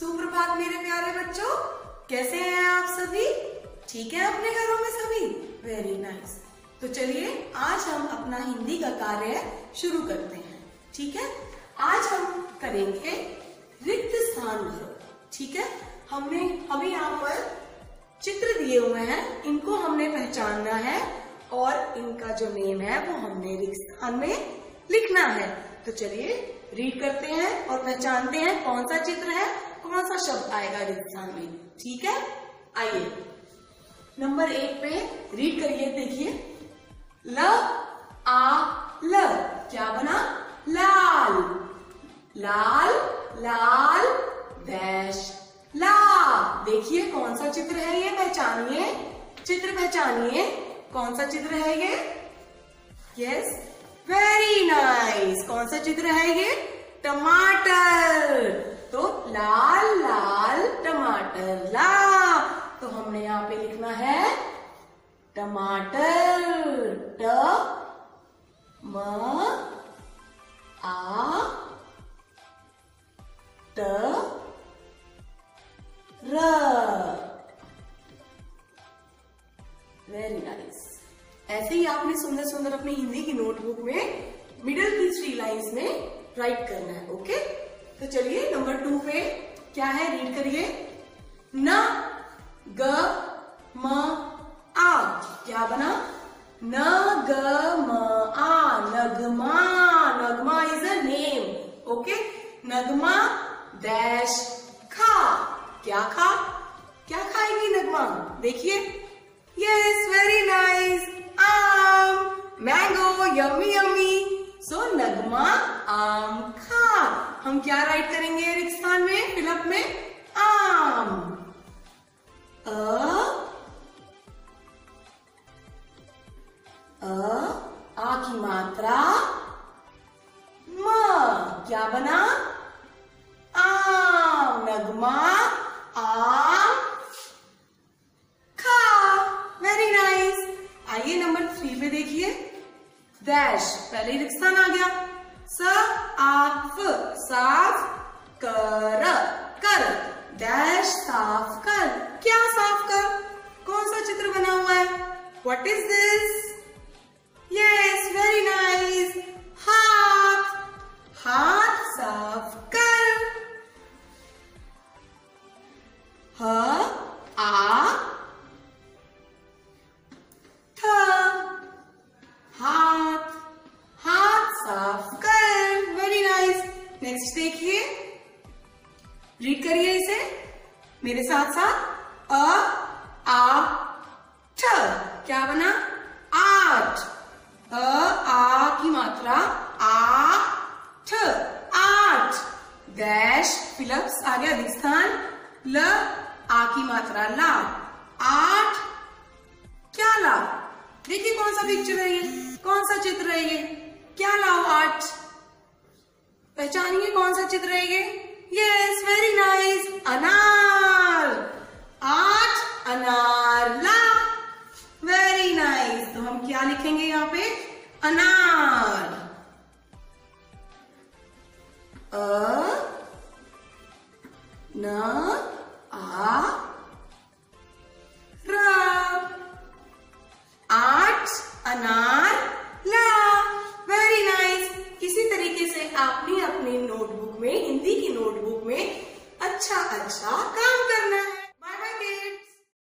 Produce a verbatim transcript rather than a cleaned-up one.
सुप्रभात मेरे प्यारे बच्चों, कैसे हैं आप सभी? ठीक है अपने घरों में सभी? Very nice. तो चलिए आज हम अपना हिंदी का कार्य शुरू करते हैं। ठीक है, आज हम करेंगे रिक्त स्थान भरो। ठीक है, हमने हमें यहाँ पर चित्र दिए हुए हैं, इनको हमने पहचानना है और इनका जो नेम है वो हमने रिक्त स्थान में लिखना है। तो चलिए रीड करते हैं और पहचानते हैं कौन सा चित्र है, कौन सा शब्द आएगा रिक्त स्थान में। ठीक है, आइए नंबर एक पे रीड करिए। देखिए, ल आ ल क्या बना? लाल। लाल लाल डैश ला। देखिए कौन सा चित्र है ये, पहचानिए, चित्र पहचानिए, कौन सा चित्र है ये? Yes, very nice. कौन सा चित्र है ये? टमाटर। तो लाल लाल टमाटर ला। तो हमने यहाँ पे लिखना है टमाटर। ट म आ ट र। Very nice. ऐसे ही आपने सुंदर सुंदर अपनी हिंदी की नोटबुक में मिडिल की थ्री लाइंस में राइट करना है। ओके, तो चलिए नंबर टू पे क्या है, रीड करिए। न ग म आ क्या बना? न ग म आ Nagma. Nagma is a name. Okay, Nagma dash खा। क्या खा? क्या खाएगी नगमा? देखिए, यस, वेरी नाइस। आम, mango, yummy yummy. So Nagma आम खा। हम क्या राइट करेंगे रिक्त स्थान में, फिलअप में? आम। अ अ आ की मात्रा म क्या बना? आम। नगमा आम खा। Very nice. आइए नंबर थ्री पे देखिए। डैश, पहले रिक्त स्थान आ गया। स आ फ साफ कर। कर डैश साफ कर। क्या साफ कर? कौन सा चित्र बना हुआ है? What is this? Yes, very nice. हाथ। हाथ साफ कर। ह आ थ हाथ। हाथ साफ कर। Very nice. नेक्स्ट देखिए, रीड करिए इसे मेरे साथ साथ। अ आ ठ क्या बना? आठ। अ आ की मात्रा आ ठ आठ। डैश फिलअप्स आ गया रिक्त स्थान। ल आ की मात्रा ला। आठ क्या ला? देखिए कौन सा पिक्चर है ये, कौन सा चित्र है ये? क्या लाओ? आठ। पहचानिए कौन सा चित्र है ये? Yes, very nice. अनार। आठ अनार ला। Very nice. तो हम क्या लिखेंगे यहाँ पे? अनार। अ न आ र। आठ अनार ला। Very nice. इसी तरीके से आपने अपने नोटबुक में, हिंदी की नोटबुक में अच्छा अच्छा काम